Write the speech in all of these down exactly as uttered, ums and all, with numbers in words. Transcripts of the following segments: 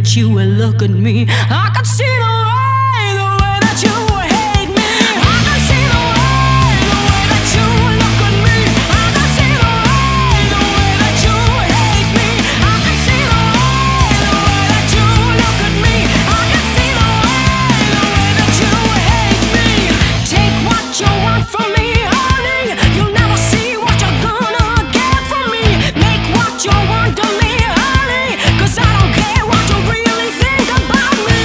that you will look at me. I can see the way, the way that you hate me. I can see the way, the way that you look at me. I can see the way, the way that you hate me. I can see the way, the way that you look at me. I can see the way, the way that you hate me. Take what you want from me, honey. You'll never see what you're gonna get from me. Make what you want of me, honey, 'cause I don't care what you really think about me.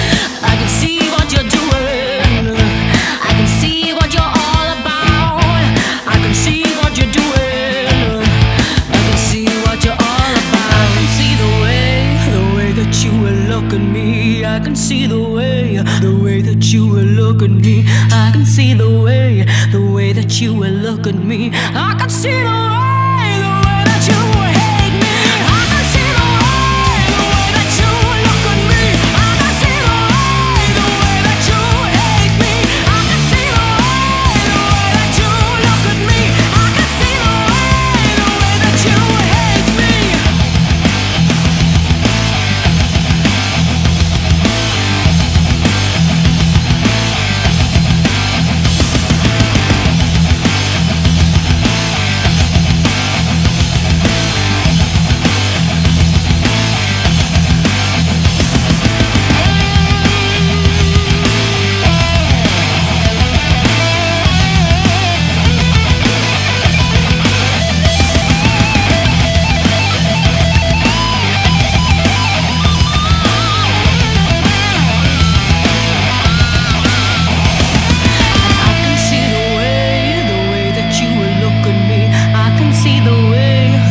I can see what you're doing. I can see what you're all about. I can see what you're doing. I can see what you're all about. I can see the way, the way that you will look at me. I can see the way, the way that you will look at me. I can see the way, the way that you will look at me. I can see the way, the way that you hate me. I can see the way, the way that you look at me. I can see the way, the way that you hate me. I can see the way, the way that you look at me. I can see the way, the way that you hate me.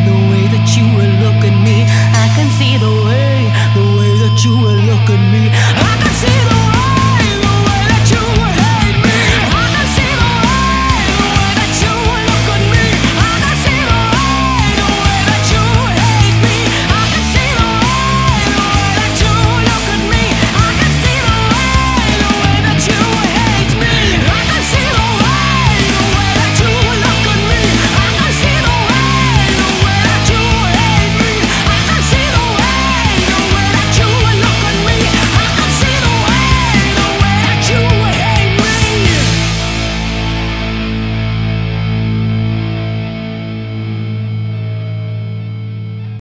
You will look at me.